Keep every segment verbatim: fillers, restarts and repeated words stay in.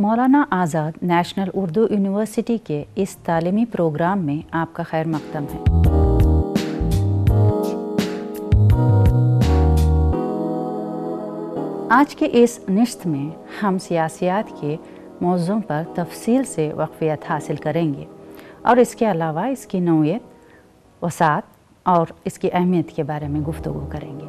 मौलाना आज़ाद national Urdu university के इस तालीमी प्रोग्राम में आपका खैर मक़दम है। आज के इस नश्त में हम सियासियात के मौज़ूओं पर तफसील से वाक़फ़ियत हासिल करेंगे और इसके अलावा इसकी नौइयत, वसात और इसकी अहमियत के बारे में गुफ्तगू करेंगे।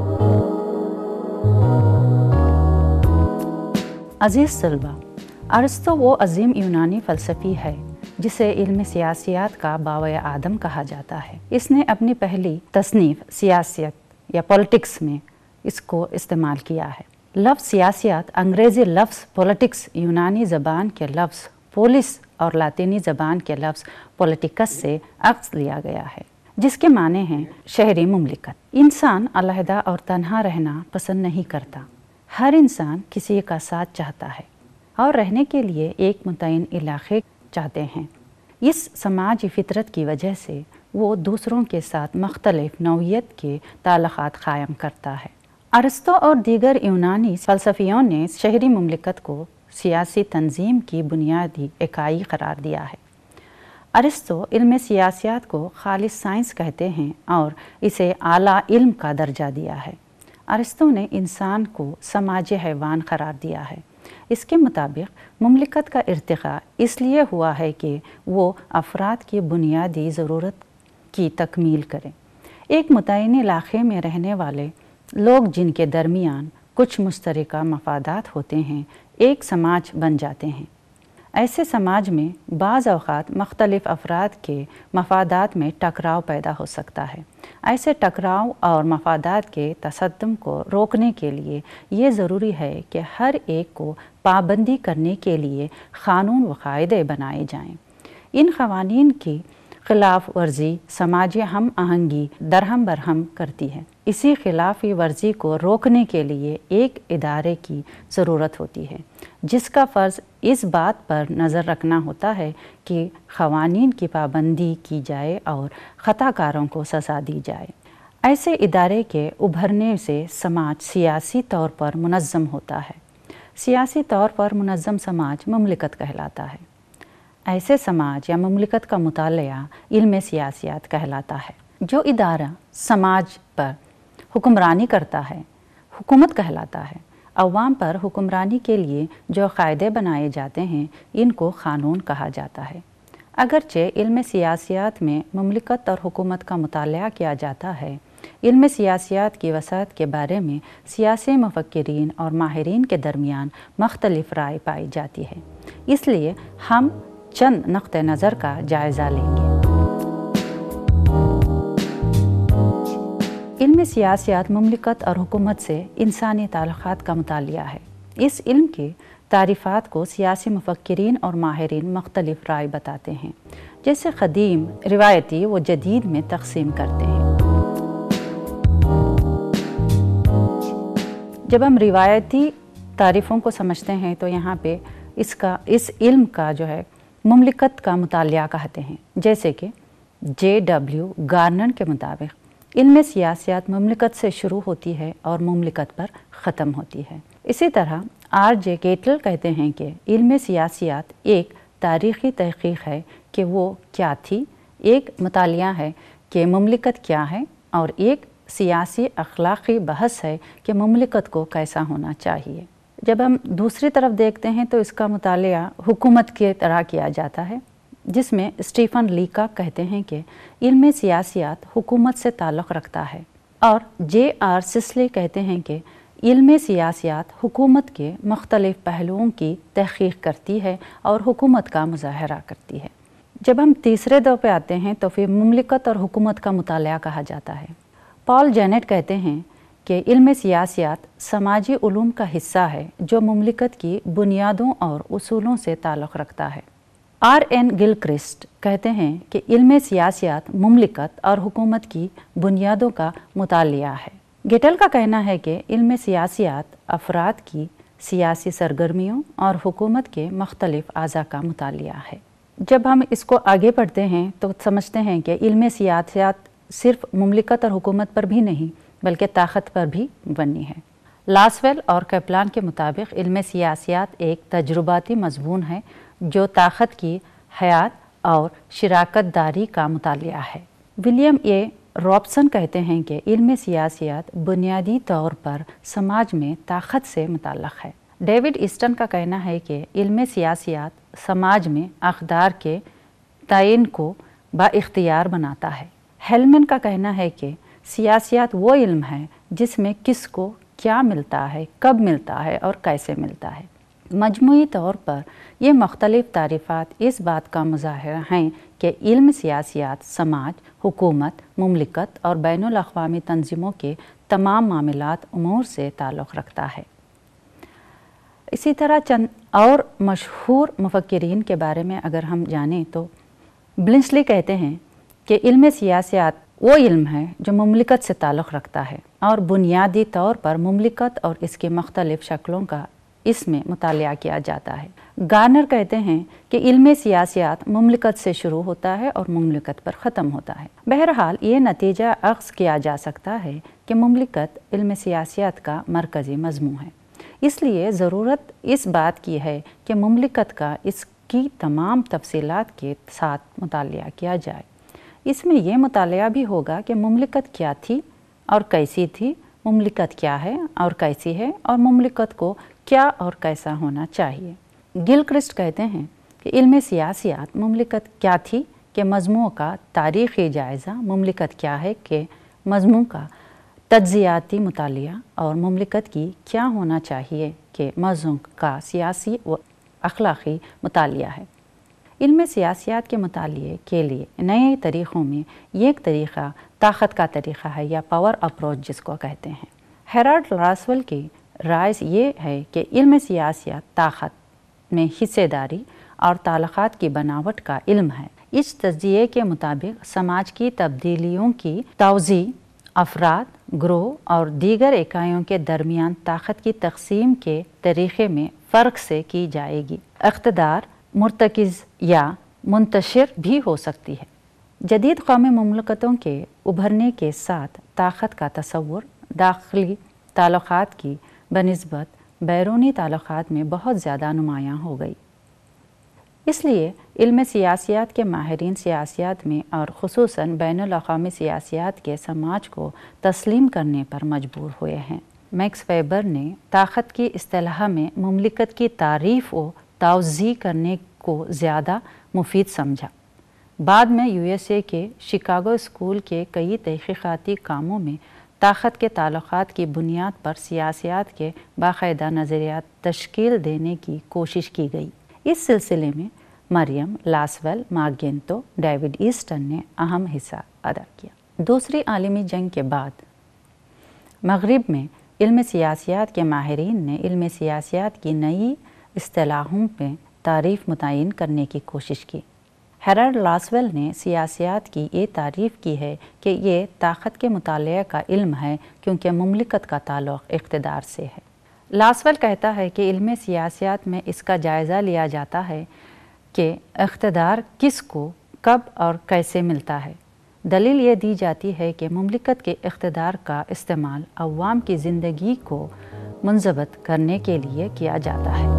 अज़ीज़ तलबा, अरस्तु वो अज़ीम यूनानी फ़लसफ़ी है जिसे इल्म सियासियात का बावे आदम कहा जाता है। इसने अपनी पहली तसनीफ़ सियासियत या पॉलिटिक्स में इसको इस्तेमाल किया है। लफ्ज़ सियासियात अंग्रेज़ी लफ्ज़ पॉलिटिक्स, यूनानी ज़बान के लफ्ज़ पोलिस और लातीनी ज़बान के लफ्ज़ पॉलिटिकस से अक्स लिया गया है, जिसके माने हैं शहरी मुमलिकत। इंसान अलहदा और तन्हा रहना पसंद नहीं करता। हर इंसान किसी का साथ चाहता है और रहने के लिए एक मुतय्यन इलाक़े चाहते हैं। इस समाजी फ़ितरत की वजह से वो दूसरों के साथ मुख्तलिफ़ नौइयत के ताल्लुक़ात क़ायम करता है। अरस्तु और दीगर यूनानी फ़लसफ़ियों ने शहरी मुमलिकत को सियासी तंज़ीम की बुनियादी इकाई करार दिया है। अरस्तु इल्म सियासियात को खालिस साइंस कहते हैं और इसे आला इल्म का दर्जा दिया है। अरस्तु ने इंसान को समाजी हैवान करार दिया है। इसके मुताबिक मुमलिकत का इर्तिक़ा इसलिए हुआ है कि वो अफराद की बुनियादी ज़रूरत की तकमील करें। एक मुतय्यन इलाक़े में रहने वाले लोग जिनके दरमियान कुछ मुश्तरका मफादात होते हैं, एक समाज बन जाते हैं। ऐसे समाज में बाज़ औक़ात मुख्तलिफ़ अफराद के मफादात में टकराव पैदा हो सकता है। ऐसे टकराव और मफादात के तसद्दुम को रोकने के लिए ये ज़रूरी है कि हर एक को पाबंदी करने के लिए क़ानून व क़ायदे बनाए जाएँ। इन क़वानीन की ख़िलाफ़ वर्जी समाजी हम आहंगी दरहम बरहम करती है। इसी खिलाफ़ी वर्जी को रोकने के लिए एक इदारे की ज़रूरत होती है, जिसका फ़र्ज़ इस बात पर नज़र रखना होता है कि क़वानीन की पाबंदी की जाए और ख़ताकारों को सज़ा दी जाए। ऐसे इदारे के उभरने से समाज सियासी तौर पर मुनज़्ज़म होता है। सियासी तौर पर मुनज़्ज़म समाज मुमलिकत कहलाता है। ऐसे समाज या मुमलिकत का मुतालिया इल्म सियासियात कहलाता है। जो इदारा समाज पर हुक्मरानी करता है, हुकूमत कहलाता है। अवाम पर हुक्मरानी के लिए जो क़ायदे बनाए जाते हैं, इनको क़ानून कहा जाता है। अगरचे इल्म सियासियात में मुमलिकत और हुकूमत का मुतालिया किया जाता है, इल्म सियासियात की वसात के बारे में सियासी मुफ़क्किरीन और माहिरीन के दरमियान मुख्तलिफ़ राय पाई जाती है। इसलिए हम चंद नुक्ते नज़र का जायज़ा लेंगे। इल्म सियासियात मुमलिकत और हुकूमत से इंसानी ताल्लुक़ात का मुतालिया है। इस इल्म की तारीफ़ात को सियासी मुफ़क्किरीन और माहिरीन मुख्तलिफ़ राय बताते हैं, जैसे क़दीम, रिवायती व जदीद में तक़सीम करते हैं। जब हम रिवायती तारीफ़ों को समझते हैं तो यहाँ पे इसका इस इल्म का जो है मुमलिकत का मुतालिया कहते हैं। जैसे कि जे डब्ल्यू गार्नर के मुताबिक इल्म सियासियात मुमलिकत से शुरू होती है और मुमलिकत पर ख़त्म होती है। इसी तरह आर जे केटल कहते हैं कि इल्म सियासियात एक तारीख़ी तहक़ीक़ है कि वो क्या थी, एक मुतालिया है कि मुमलिकत क्या है और एक सियासी अखलाक़ी बहस है कि मुमलिकत को कैसा होना चाहिए। जब हम दूसरी तरफ देखते हैं तो इसका मुतालिया हुकूमत की तरह किया जाता है, जिसमें स्टीफ़न लीका कहते हैं कि इल्म सियासियात हुकूमत से ताल्लुक़ रखता है और जे आर सिस्ले कहते हैं कि इल्म सियासियात हुकूमत के मुख्तलिफ़ पहलुओं की तहक़ीक़ करती है और हुकूमत का मुज़ाहरा करती है। जब हम तीसरे दौर पे आते हैं तो फिर मुमलिकत और हुकूमत का मुतालिया कहा जाता है। पॉल जेनेट कहते हैं कि इल्म सियासियात समाजी उलूम का हिस्सा है जो मुमलिकत की बुनियादों और उसूलों से ताल्लुक़ रखता है। आर एन गिलक्रिस्ट कहते हैं कि इल्म सियासियात मुमलिकत और हुकूमत की बुनियादों का मुतालिया है। गेटल का कहना है कि इल्म सियासियात अफराद की सियासी सरगर्मियों और हुकूमत के मुख्तलिफ़ आज़ा का मुतालिया है। जब हम इसको आगे पढ़ते हैं तो समझते हैं कि इल्म सियासियात सिर्फ़ मुमलिकत और हुकूमत पर भी नहीं बल्कि ताकत पर भी बनी है। لاسویل اور کیپلان کے مطابق علم سیاسیات ایک تجرباتی مضمون ہے جو طاقت کی حیات اور شراکت داری کا مطالعہ ہے۔ ولیم اے رابسن کہتے ہیں کہ علم سیاسیات بنیادی طور پر سماج میں طاقت سے متعلق ہے۔ ڈیوڈ ایسٹن کا کہنا ہے کہ علم سیاسیات سماج میں اقدار کے تعین کو با اختیار بناتا ہے۔ ہیلمن کا کہنا ہے کہ سیاسیات وہ علم ہے جس میں کس کو کیا ملتا ہے، کب ملتا ہے اور کیسے ملتا ہے۔ مجموعی طور پر یہ مختلف تعریفات اس بات کا مظاہرہ ہیں کہ علم سیاسیات سماج، حکومت، مملکت اور بین الاقوامی تنظیموں کے تمام معاملات امور سے تعلق رکھتا ہے۔ اسی طرح چند اور مشہور مفکرین کے بارے میں اگر ہم جانیں تو بلنسلی کہتے ہیں کہ علم سیاسیات وہ علم ہے جو مملکت سے تعلق رکھتا ہے اور بنیادی طور پر مملکت اور اس کی مختلف شکلوں کا اس میں مطالعہ کیا جاتا ہے۔ گارنر کہتے ہیں کہ علم سیاسیات مملکت سے شروع ہوتا ہے اور مملکت پر ختم ہوتا ہے۔ بہرحال یہ نتیجہ اخذ کیا جا سکتا ہے کہ مملکت علم سیاسیات کا مرکزی مضمون ہے۔ اس لیے ضرورت اس بات کی ہے کہ مملکت کا اس کی تمام تفصیلات کے ساتھ مطالعہ کیا جائے۔ اس میں یہ مطالعہ بھی ہوگا کہ مملکت کیا تھی اور کیسی تھی، مملکت کیا ہے اور کیسی ہے، اور مملکت کو کیا اور کیسا ہونا چاہیے۔ گل کرسٹ کہتے ہیں کہ علم سیاسیات مملکت کیا تھی کہ مضمون کا تاریخی جائزہ، مملکت کیا ہے کہ مضمون کا تجزیاتی مطالعہ، اور مملکت کی کیا ہونا چاہیے کہ موضوع کا سیاسی و اخلاقی مطالعہ ہے۔ علم سیاسیات کے مطالعے کے لیے نئے طریقوں میں ایک طریقہ طاقت کا طریقہ ہے یا پاور اپروچ جس کو کہتے ہیں۔ ہیرالڈ لاسویل کی رائے یہ ہے کہ علم سیاسیات طاقت میں حصہ داری اور تعلقات کی بناوٹ کا علم ہے۔ اس تجزیے کے مطابق سماج کی تبدیلیوں کی توضیح افراد، گروہ اور دیگر اکائیوں کے درمیان طاقت کی تقسیم کے طریقے میں فرق سے کی جائے گی۔ اقتدار مرتکز یا منتشر بھی ہو سکتی ہے۔ جدید قومی مملکتوں کے ابھرنے کے ساتھ طاقت کا تصور داخلی تعلقات کی بنسبت بیرونی تعلقات میں بہت زیادہ نمایاں ہو گئی۔ اس لیے علم سیاسیات کے ماہرین سیاسیات میں اور خصوصاً بین الاقوامی سیاسیات کے سماج کو تسلیم کرنے پر مجبور ہوئے ہیں۔ میکس ویبر نے طاقت کی اصطلاح میں مملکت کی تعریف و توضیح کرنے کو زیادہ مفید سمجھا۔ بعد میں یو ایس اے کے شکاگو اسکول کے کئی تحقیقاتی کاموں میں طاقت کے تعلقات کی بنیاد پر سیاسیات کے باقاعدہ نظریات تشکیل دینے کی کوشش کی گئی۔ اس سلسلے میں مریم، لاسویل، مارگینٹو، ڈیوڈ ایسٹن نے اہم حصہ ادا کیا۔ دوسری عالمی جنگ کے بعد مغرب میں علم سیاسیات کے ماہرین نے علم سیاسیات کی نئی اصطلاحوں میں تعریف متعین کرنے کی کوشش کی۔ ہیرالڈ لاسویل نے سیاسیات کی یہ تعریف کی ہے کہ یہ طاقت کے مطالعے کا علم ہے کیونکہ مملکت کا تعلق اقتدار سے ہے۔ لاسویل کہتا ہے کہ علم سیاسیات میں اس کا جائزہ لیا جاتا ہے کہ اقتدار کس کو، کب اور کیسے ملتا ہے۔ دلیل یہ دی جاتی ہے کہ مملکت کے اقتدار کا استعمال عوام کی زندگی کو منضبط کرنے کے لیے کیا جاتا ہے۔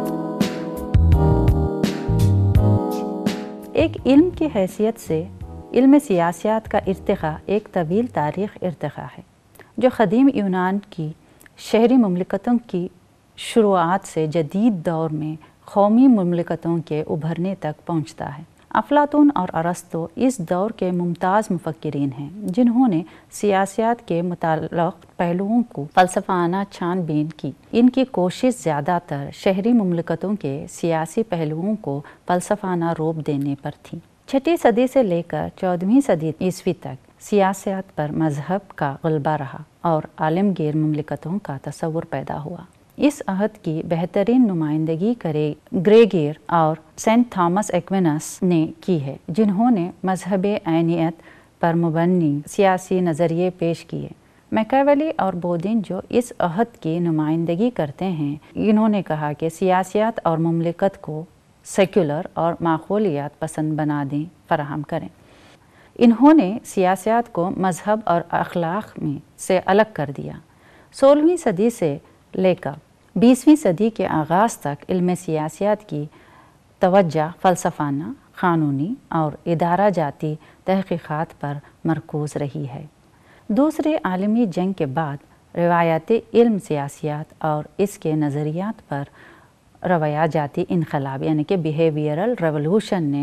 ایک علم کی حیثیت سے علم سیاسیات کا ارتقاء ایک طویل تاریخ ارتقاء ہے جو قدیم یونان کی شہری مملکتوں کی شروعات سے جدید دور میں قومی مملکتوں کے ابھرنے تک پہنچتا ہے۔ افلاطون اور ارسطو اس دور کے ممتاز مفکرین ہیں جنہوں نے سیاسیات کے متعلق پہلوؤں کو فلسفانہ چھان بین کی۔ ان کی کوشش زیادہ تر شہری مملکتوں کے سیاسی پہلوؤں کو فلسفانہ روپ دینے پر تھی۔ چھٹی صدی سے لے کر چودہویں صدی عیسوی تک سیاست پر مذہب کا غلبہ رہا اور عالمگیر مملکتوں کا تصور پیدا ہوا۔ اس عہد کی بہترین نمائندگی کرے گریگیر اور سینٹ تھامس ایکوینس نے کی ہے جنہوں نے مذہب عینیت پر مبنی سیاسی نظریے پیش کیے۔ میکاویلی اور بودین جو اس عہد کی نمائندگی کرتے ہیں، انہوں نے کہا کہ سیاسیات اور مملکت کو سیکولر اور معقولیت پسند بنادیں فراہم کریں۔ انہوں نے سیاسیات کو مذہب اور اخلاق میں سے الگ کر دیا۔ सोलहवीं सदी से लेकर बीसवीं सदी के आगाज़ तक इल्म सियासियात की तवज्जो फ़लसफ़ाना, क़ानूनी और इदारा जाती तहक़ीक़ात पर मरकूज़ रही है। दूसरी आलमी जंग के बाद रिवायती इल्म सियासियात और इसके नज़रियात पर रवैया जाती इनक़लाब यानी कि बिहेवियरल रेवोल्यूशन ने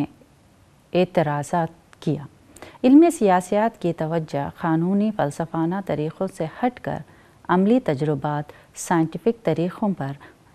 एतराज़ात किया। इल्म सियासियात की तवज्जो क़ानूनी फ़लसफ़ाना तरीक़ों से हट कर अमली तजुर्बात साइंटिफ़िक तरीक़ों पर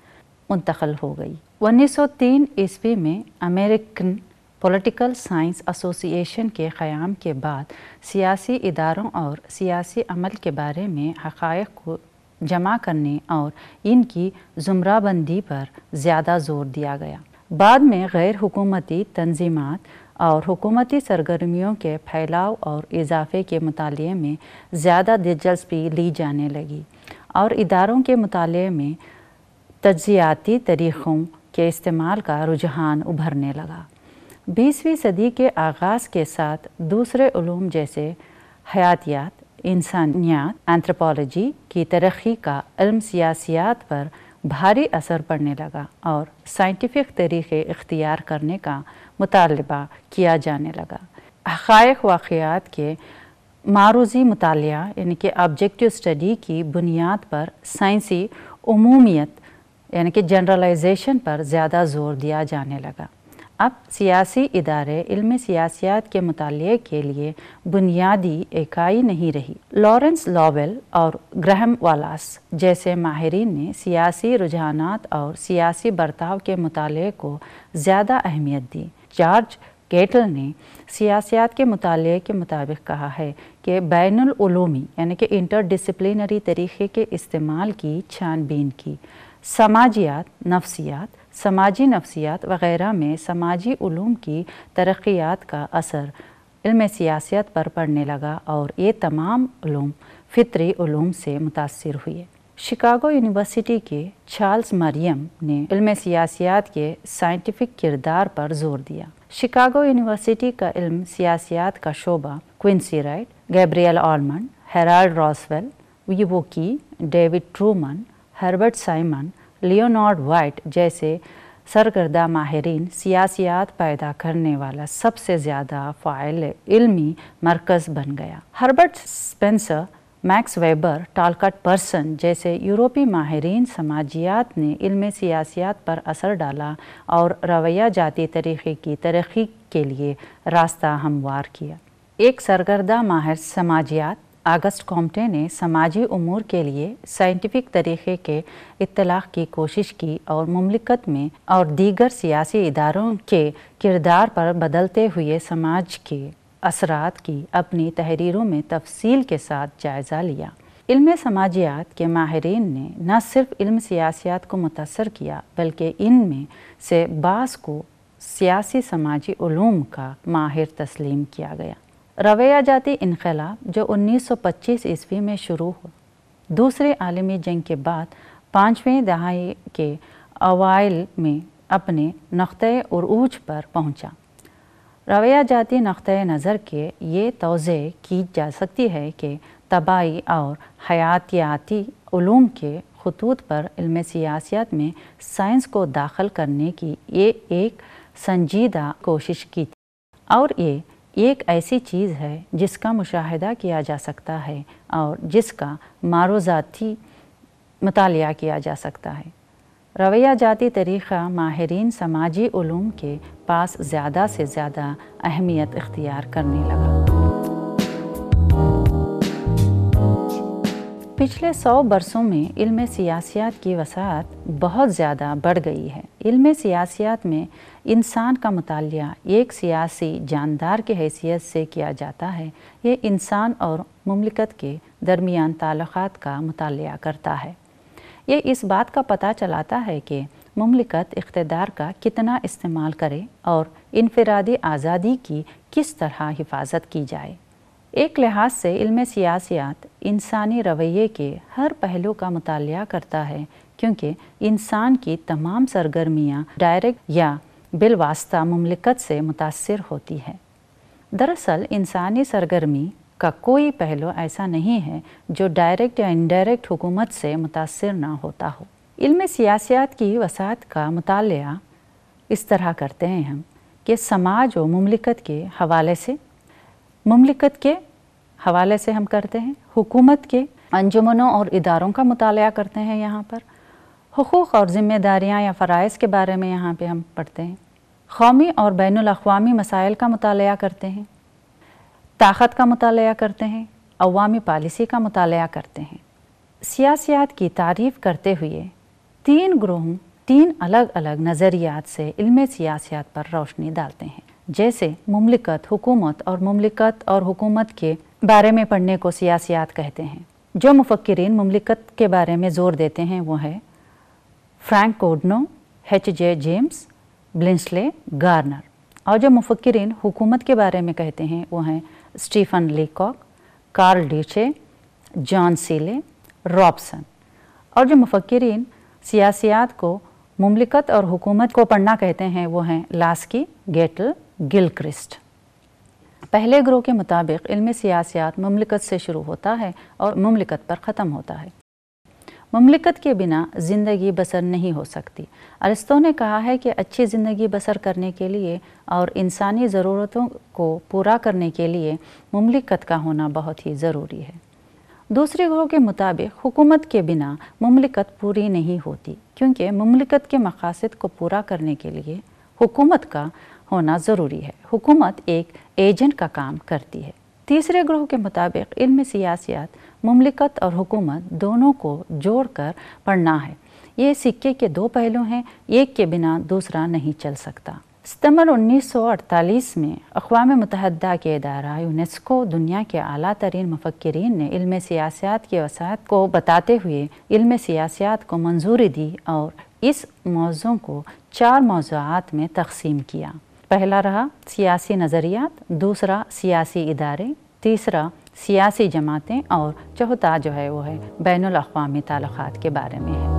मुंतक़ल हो गई। उन्नीस सौ तीन ईस्वी में अमेरिकन पॉलिटिकल साइंस एसोसिएशन के क़याम के बाद सियासी इदारों और सियासी अमल के बारे में हक़ाइक़ को जमा करने और इनकी ज़ुमराबंदी पर ज़्यादा ज़ोर दिया गया। बाद में गैर हुकूमती तंजीमात और हुकूमती सरगर्मियों के फैलाव और इजाफ़े के मुताले में ज़्यादा दिलचस्पी ली जाने लगी और इदारों के मुताले में तज्ज़ियाती तरीक़ों के इस्तेमाल का रुझान उभरने लगा। बीसवीं सदी के आगाज़ के साथ दूसरे उलूम जैसे हयातियात, इंसानियात, एंथ्रोपोलॉजी की तरक्की का इल्म सियासियात पर भारी असर पड़ने लगा और साइंटिफ़िक तरीक़े इख्तियार करने का मुतालबा किया जाने लगा। हक़ाइक़ वाक़ियात के मारूज़ी मुतालिया यानी कि ऑब्जेक्टिव स्टडी की बुनियाद पर साइंसी उमूमियत यानी कि जनरलाइजेशन पर ज़्यादा ज़ोर दिया जाने लगा। अब सियासी इदारे इल्म सियासियात के मुताले के लिए बुनियादी इकाई नहीं रही। लॉरेंस लॉवेल और ग्राहम वालास जैसे माहिरीन ने सियासी रुझानात और सियासी बर्ताव के मुताले को ज़्यादा अहमियत दी। जॉर्ज केटल ने सियासियात के मुताले के मुताबिक कहा है कि बैनुल उलूमी यानी कि इंटरडिसिप्लिनरी तरीक़े के इस्तेमाल की छानबीन की। समाजियात, नफ्सियात, समाजी नफ्सियात वग़ैरह में समाजी उलूम की तरक्यात का असर इल्म सियासियत पर पड़ने लगा और ये तमाम उलूम फ़ितरी उलूम से मुतासिर हुए। शिकागो यूनिवर्सिटी के चार्ल्स मरियम ने इल्म सियासियात के साइंटिफ़िक किरदार पर ज़ोर दिया। शिकागो यूनिवर्सिटी का इल्म सियासियात का शोबा Quincy Wright, Gabriel Almond, Harold Roswell, विवोकी, David Truman, Herbert Simon, Leonard White जैसे सरगर्दा माहिरीन सियासियात पैदा करने वाला सबसे ज़्यादा फ़ाइल इल्मी मरकज़ बन गया। Herbert Spencer, Max Weber, Talcott Parson जैसे यूरोपी माहिरीन समाजियात ने इल्म सियासियात पर असर डाला और रवैया जाती तरीक़े की तरक्की के लिए रास्ता हमवार किया। एक सरगर्दा माहिर समाजियात ऑगस्ट कॉम्टे ने समाजी उमूर के लिए साइंटिफ़िक तरीक़े के इत्तलाक़ की कोशिश की और मुमलिकत में और दीगर सियासी इदारों के किरदार पर बदलते हुए समाज के असरात की अपनी तहरीरों में तफसील के साथ जायज़ा लिया। इल्म समाजियात के माहिरीन ने न सिर्फ इल्म सियासियात को मुतासर किया बल्कि इनमें से बाज़ को सियासी समाजी उलूम का माहिर तस्लीम किया गया। रवैया जाती इनक़लाब जो उन्नीस सौ पच्चीस ईस्वी में शुरू हुआ, दूसरे आलमी जंग के बाद पाँचवें दहाई के अवाइल में अपने नक़्ते उरूज पर पहुंचा। रवैया जाती नक़्ते नज़र के ये तौज़े की जा सकती है कि तबाई और हयातियाती उलूम के ख़ुतूत पर इल्म सियासियात में साइंस को दाखिल करने की ये एक संजीदा कोशिश की थी और ये एक ऐसी चीज़ है जिसका मुशाहिदा किया जा सकता है और जिसका मारूज़ाती मुतालिया किया जा सकता है। रवैया जाती तरीक़ा माहिरीन समाजी उलूम के पास ज़्यादा से ज़्यादा अहमियत इख्तियार करने लगा। पिछले सौ बरसों में इल्म सियासियात की वसाअत बहुत ज़्यादा बढ़ गई है। इल्म सियासियात में इंसान का मुतालिया एक सियासी जानदार की हैसियत से किया जाता है। ये इंसान और मुमलिकत के दरमियान ताल्लुक़ात का मुतालिया करता है। ये इस बात का पता चलाता है कि मुमलिकत इक़्तिदार का कितना इस्तेमाल करे और इनफ़रादी आज़ादी की किस तरह हिफाजत की जाए। एक लिहाज से इल्म सियासियात इंसानी रवैये के हर पहलू का मुतालिया करता है क्योंकि इंसान की तमाम सरगर्मियाँ डायरेक्ट या बिलवास्ता मुमलिकत से मुतासिर होती है। दरअसल इंसानी सरगर्मी کا کوئی پہلو ایسا نہیں ہے جو ڈائریکٹ یا انڈائریکٹ حکومت سے متاثر نہ ہوتا ہو۔ علم سیاسیات کی وسعت کا مطالعہ اس طرح کرتے ہیں ہم کہ سماج و مملکت کے حوالے سے مملکت کے حوالے سے ہم کرتے ہیں، حکومت کے انجمنوں اور اداروں کا مطالعہ کرتے ہیں، یہاں پر حقوق اور ذمہ داریاں یا فرائض کے بارے میں یہاں پہ ہم پڑھتے ہیں، قومی اور بین الاقوامی مسائل کا مطالعہ کرتے ہیں، طاقت کا مطالعہ کرتے ہیں، عوامی پالیسی کا مطالعہ کرتے ہیں۔ سیاسیات کی تعریف کرتے ہوئے تین گروہوں تین الگ الگ نظریات سے علم سیاسیات پر روشنی ڈالتے ہیں، جیسے مملکت، حکومت اور مملکت اور حکومت کے بارے میں پڑھنے کو سیاسیات کہتے ہیں۔ جو مفکرین مملکت کے بارے میں زور دیتے ہیں وہ ہے Frank Goodnow, H J James, Bluntschli, Garner, اور جو مفکرین حکومت کے بارے میں کہتے ہیں وہ ہیں Stephen Leacock, Karl Deutsch, John Seeley, Robson, اور جو مفکرین سیاسیات کو مملکت اور حکومت کو پڑھنا کہتے ہیں وہ ہیں لاسکی، گیٹل، گلکرسٹ۔ پہلے گروہ کے مطابق علم سیاسیات مملکت سے شروع ہوتا ہے اور مملکت پر ختم ہوتا ہے۔ مملکت کے بنا زندگی بسر نہیں ہو سکتی۔ ارسطو نے کہا ہے کہ اچھی زندگی بسر کرنے کے لیے اور انسانی ضرورتوں کو پورا کرنے کے لیے مملکت کا ہونا بہت ہی ضروری ہے۔ دوسرے گروہ کے مطابق حکومت کے بنا مملکت پوری نہیں ہوتی، کیونکہ مملکت کے مقاصد کو پورا کرنے کے لیے حکومت کا ہونا ضروری ہے۔ حکومت ایک ایجنٹ کا کام کرتی ہے۔ تیسرے گروہ کے مطابق علم سیاسیات مملکت اور حکومت دونوں کو جوڑ کر پڑھنا ہے۔ یہ سکے کے دو پہلو ہیں، ایک کے بنا دوسرا نہیں چل سکتا۔ ستمبر انیس سو اڑتالیس میں اقوام متحدہ کے ادارہ یونیسکو دنیا کے اعلیٰ ترین مفکرین نے علم سیاسیات کی وسعت کو بتاتے ہوئے علم سیاسیات کو منظوری دی اور اس موضوع کو چار موضوعات میں تقسیم کیا۔ پہلا رہا سیاسی نظریات، دوسرا سیاسی ادارے، تیسرا سیاسی جماعتیں، اور چوتھا جو ہے وہ ہے بین الاقوامی تعلقات کے بارے میں ہے۔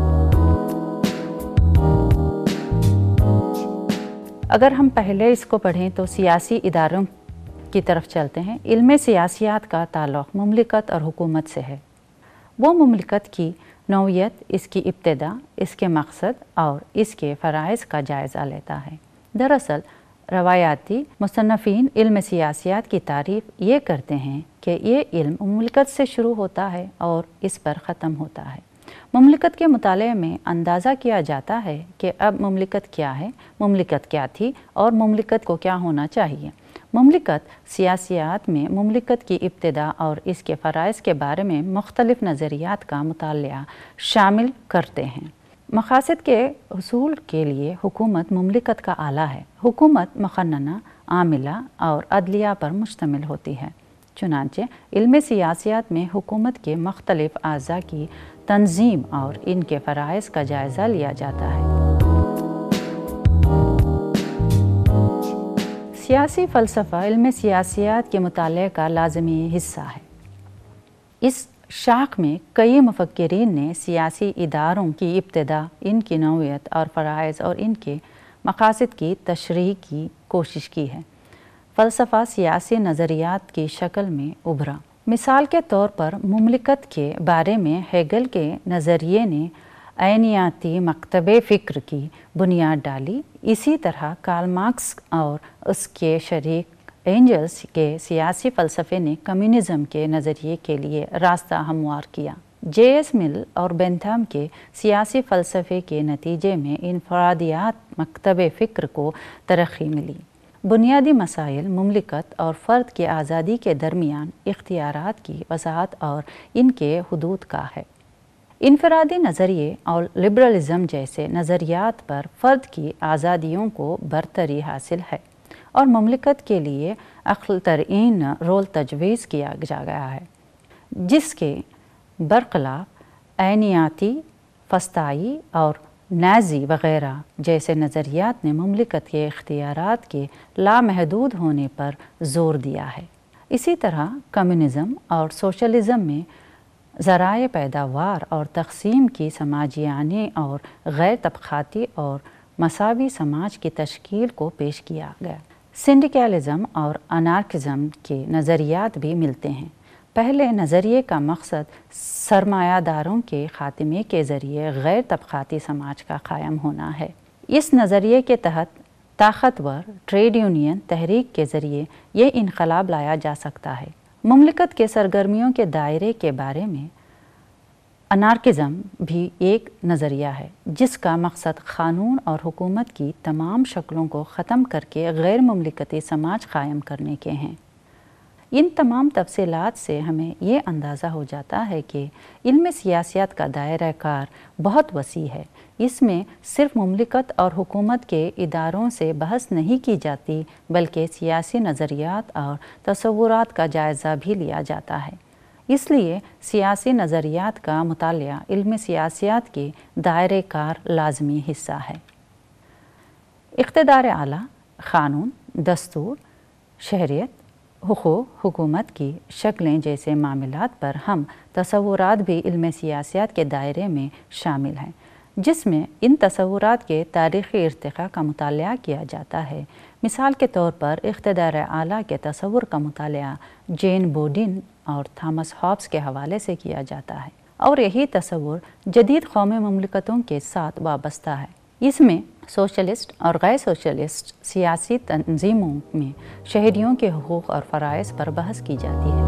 اگر ہم پہلے اس کو پڑھیں تو سیاسی اداروں کی طرف چلتے ہیں۔ علم سیاسیات کا تعلق مملکت اور حکومت سے ہے۔ وہ مملکت کی نوعیت، اس کی ابتدا، اس کے مقصد اور اس کے فرائض کا جائزہ لیتا ہے۔ دراصل روایاتی مصنفین علم سیاسیات کی تعریف یہ کرتے ہیں کہ یہ علم مملکت سے شروع ہوتا ہے اور اس پر ختم ہوتا ہے۔ مملکت کے مطالعے میں اندازہ کیا جاتا ہے کہ اب مملکت کیا ہے، مملکت کیا تھی اور مملکت کو کیا ہونا چاہیے۔ مملکت سیاسیات میں مملکت کی ابتدا اور اس کے فرائض کے بارے میں مختلف نظریات کا مطالعہ شامل کرتے ہیں۔ مقاصد کے حصول کے لیے حکومت مملکت کا آلہ ہے۔ حکومت مقننہ، عاملہ اور عدلیہ پر مشتمل ہوتی ہے۔ چنانچہ علم سیاسیات میں حکومت کے مختلف اعضاء کی تنظیم اور ان کے فرائض کا جائزہ لیا جاتا ہے۔ سیاسی فلسفہ علم سیاسیات کے مطالعے کا لازمی حصہ ہے۔ اس شاخ میں کئی مفکرین نے سیاسی اداروں کی ابتدا، ان کی نوعیت اور فرائض اور ان کے مقاصد کی تشریح کی کوشش کی ہے۔ فلسفہ سیاسی نظریات کی شکل میں ابھرا۔ مثال کے طور پر مملکت کے بارے میں ہیگل کے نظریے نے عینیاتی مکتب فکر کی بنیاد ڈالی۔ اسی طرح کارل مارکس اور اس کے شریک اینجلز کے سیاسی فلسفے نے کمیونزم کے نظریے کے لیے راستہ ہموار کیا۔ جے ایس مل اور بینتھم کے سیاسی فلسفے کے نتیجے میں انفرادیات مکتب فکر کو ترقی ملی۔ بنیادی مسائل مملکت اور فرد کی آزادی کے درمیان اختیارات کی وضاحت اور ان کے حدود کا ہے۔ انفرادی نظریے اور لبرلزم جیسے نظریات پر فرد کی آزادیوں کو برتری حاصل ہے اور مملکت کے لیے اقل ترین رول تجویز کیا جا گیا ہے، جس کے برخلاف عینیاتی، فسطائی اور نازی وغیرہ جیسے نظریات نے مملکت کے اختیارات کے لامحدود ہونے پر زور دیا ہے۔ اسی طرح کمیونزم اور سوشلزم میں ذرائع پیداوار اور تقسیم کی سماجیانے اور غیر طبقاتی اور مساوی سماج کی تشکیل کو پیش کیا گیا۔ سنڈیکلزم اور انارکزم کے نظریات بھی ملتے ہیں۔ پہلے نظریے کا مقصد سرمایہ داروں کے خاتمے کے ذریعے غیر طبقاتی سماج کا قائم ہونا ہے۔ اس نظریے کے تحت طاقتور ٹریڈ یونین تحریک کے ذریعے یہ انقلاب لایا جا سکتا ہے۔ مملکت کے سرگرمیوں کے دائرے کے بارے میں انارکزم بھی ایک نظریہ ہے جس کا مقصد قانون اور حکومت کی تمام شکلوں کو ختم کر کے غیر مملکتی سماج قائم کرنے کے ہیں۔ ان تمام تفصیلات سے ہمیں یہ اندازہ ہو جاتا ہے کہ علم سیاست کا دائرہ کار بہت وسیع ہے۔ اس میں صرف مملکت اور حکومت کے اداروں سے بحث نہیں کی جاتی بلکہ سیاسی نظریات اور تصورات کا جائزہ بھی لیا جاتا ہے۔ اس لیے سیاسی نظریات کا مطالعہ علم سیاست کے دائرہ کار لازمی حصہ ہے۔ اقتدار اعلیٰ، قانون، دستور، شہریت، حقوق، حکومت کی شکلیں جیسے معاملات پر ہم تصورات بھی علم سیاست کے دائرے میں شامل ہیں، جس میں ان تصورات کے تاریخی ارتقاء کا مطالعہ کیا جاتا ہے۔ مثال کے طور پر اقتدار اعلیٰ کے تصور کا مطالعہ جین بوڈن اور تھامس ہابس کے حوالے سے کیا جاتا ہے، اور یہی تصور جدید قومی مملکتوں کے ساتھ وابستہ ہے۔ اس میں سوشلسٹ اور غیر سوشلسٹ سیاسی تنظیموں میں شہریوں کے حقوق اور فرائض پر بحث کی جاتی ہے۔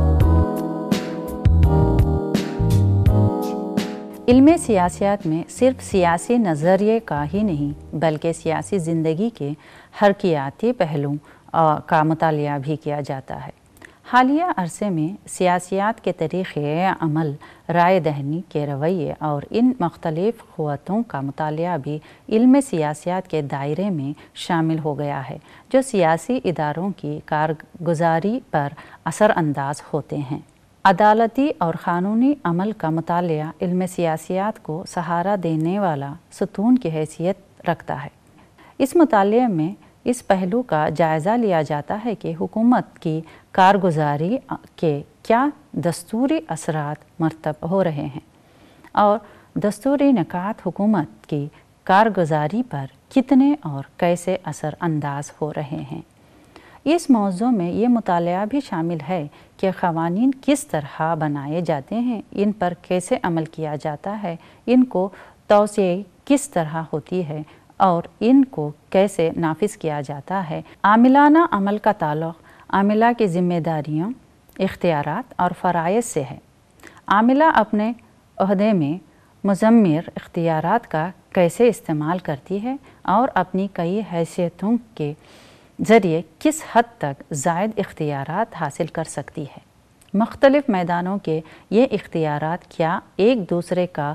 علم سیاست میں صرف سیاسی نظریے کا ہی نہیں بلکہ سیاسی زندگی کے حرکیاتی پہلوؤں کا مطالعہ بھی کیا جاتا ہے۔ حالیہ عرصے میں سیاسیات کے طریقے عمل، رائے دہانی کے رویے اور ان مختلف قوتوں کا مطالعہ بھی علم سیاست کے دائرے میں شامل ہو گیا ہے جو سیاسی اداروں کی کارگزاری پر اثر انداز ہوتے ہیں۔ عدالتی اور قانونی عمل کا مطالعہ علم سیاست کو سہارا دینے والا ستون کی حیثیت رکھتا ہے۔ اس مطالعے میں اس پہلو کا جائزہ لیا جاتا ہے کہ حکومت کی کارگزاری کے کیا دستوری اثرات مرتب ہو رہے ہیں اور دستوری نکات حکومت کی کارگزاری پر کتنے اور کیسے اثر انداز ہو رہے ہیں۔ اس موضوع میں یہ مطالعہ بھی شامل ہے کہ قوانین کس طرح بنائے جاتے ہیں، ان پر کیسے عمل کیا جاتا ہے، ان کو توسیع کس طرح ہوتی ہے اور ان کو کیسے نافذ کیا جاتا ہے۔ عاملانہ عمل کا تعلق عاملہ کی ذمہ داریوں، اختیارات اور فرائض سے ہے۔ عاملہ اپنے عہدے میں مضمر اختیارات کا کیسے استعمال کرتی ہے اور اپنی کئی حیثیتوں کے ذریعے کس حد تک زائد اختیارات حاصل کر سکتی ہے۔ مختلف میدانوں کے یہ اختیارات کیا ایک دوسرے کا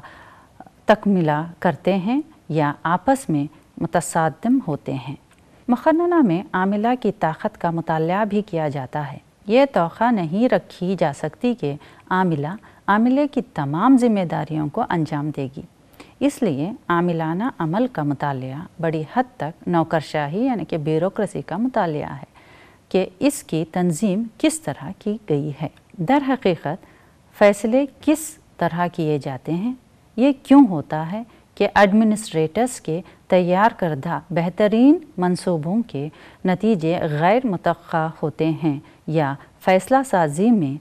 تکملہ کرتے ہیں یا آپس میں متصادم ہوتے ہیں۔ مقننہ میں عاملہ کی طاقت کا مطالعہ بھی کیا جاتا ہے۔ یہ توقع نہیں رکھی جا سکتی کہ عاملہ عاملے کی تمام ذمہ داریوں کو انجام دے گی، اس لیے عاملانہ عمل کا مطالعہ بڑی حد تک نوکرشاہی یعنی کہ بیوروکریسی کا مطالعہ ہے کہ اس کی تنظیم کس طرح کی گئی ہے۔ در حقیقت فیصلے کس طرح کیے جاتے ہیں، یہ کیوں ہوتا ہے کہ ایڈمنسٹریٹرز کے تیار کردہ بہترین منصوبوں کے نتیجے غیر متوقع ہوتے ہیں، یا فیصلہ سازی میں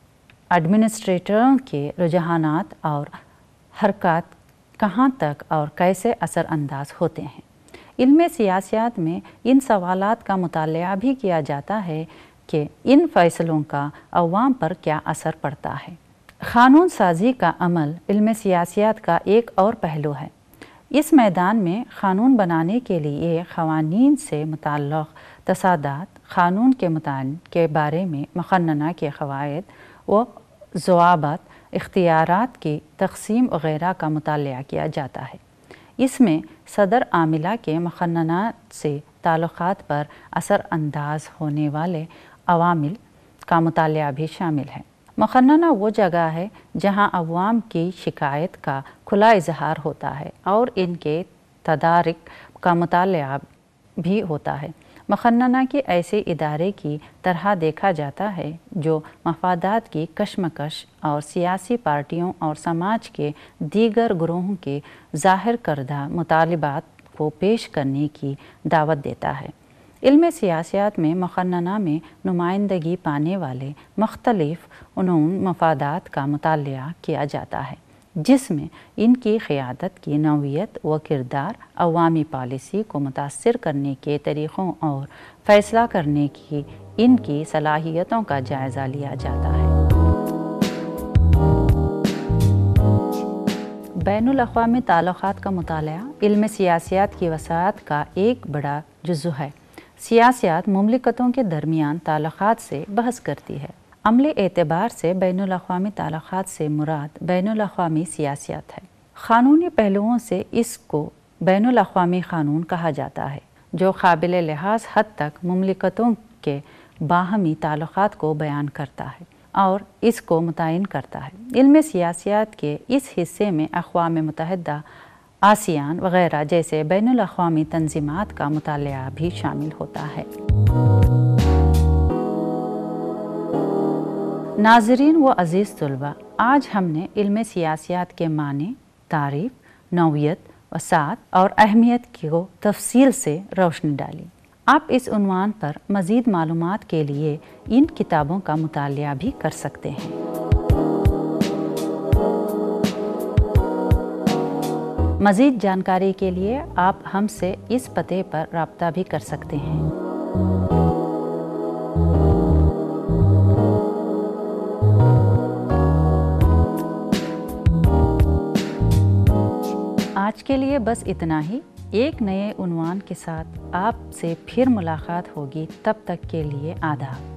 ایڈمنسٹریٹروں کے رجحانات اور حرکات کہاں تک اور کیسے اثر انداز ہوتے ہیں۔ علم سیاست میں ان سوالات کا مطالعہ بھی کیا جاتا ہے کہ ان فیصلوں کا عوام پر کیا اثر پڑتا ہے۔ قانون سازی کا عمل علم سیاست کا ایک اور پہلو ہے۔ اس میدان میں قانون بنانے کے لیے قوانین سے متعلق تصادات، قانون کے متعین کے بارے میں مقننہ کے قواعد و ضوابط، اختیارات کی تقسیم وغیرہ کا مطالعہ کیا جاتا ہے۔ اس میں صدر عاملہ کے مقننہ سے تعلقات پر اثر انداز ہونے والے عوامل کا مطالعہ بھی شامل ہے۔ مقننہ وہ جگہ ہے جہاں عوام کی شکایت کا کھلا اظہار ہوتا ہے اور ان کے تدارک کا مطالعہ بھی ہوتا ہے۔ مقننہ کی ایسے ادارے کی طرح دیکھا جاتا ہے جو مفادات کی کشمکش اور سیاسی پارٹیوں اور سماج کے دیگر گروہوں کے ظاہر کردہ مطالبات کو پیش کرنے کی دعوت دیتا ہے۔ علم سیاسیات میں مقننہ میں نمائندگی پانے والے مختلف عنوان مفادات کا مطالعہ کیا جاتا ہے، جس میں ان کی قیادت کی نوعیت و کردار، عوامی پالیسی کو متاثر کرنے کے طریقوں اور فیصلہ کرنے کی ان کی صلاحیتوں کا جائزہ لیا جاتا ہے۔ بین الاقوامی تعلقات کا مطالعہ علم سیاسیات کی وسعت کا ایک بڑا جزو ہے۔ سیاسیات مملکتوں کے درمیان تعلقات سے بحث کرتی ہے۔ عملی اعتبار سے بین الاقوامی تعلقات سے مراد بین الاقوامی سیاسیات ہے۔ قانونی پہلوؤں سے اس کو بین الاقوامی قانون کہا جاتا ہے، جو قابل لحاظ حد تک مملکتوں کے باہمی تعلقات کو بیان کرتا ہے اور اس کو متعین کرتا ہے۔ علم سیاسیات کے اس حصے میں اقوام متحدہ، آسیان وغیرہ جیسے بین الاقوامی تنظیمات کا مطالعہ بھی شامل ہوتا ہے۔ ناظرین و عزیز طلباء، آج ہم نے علم سیاسیات کے معنی، تعریف، نوعیت، وسعت اور اہمیت کو تفصیل سے روشنی ڈالی۔ آپ اس عنوان پر مزید معلومات کے لیے ان کتابوں کا مطالعہ بھی کر سکتے ہیں۔ مزید جانکاری کے لیے آپ ہم سے اس پتے پر رابطہ بھی کر سکتے ہیں۔ آج کے لیے بس اتنا ہی۔ ایک نئے عنوان کے ساتھ آپ سے پھر ملاقات ہوگی، تب تک کے لیے آداب۔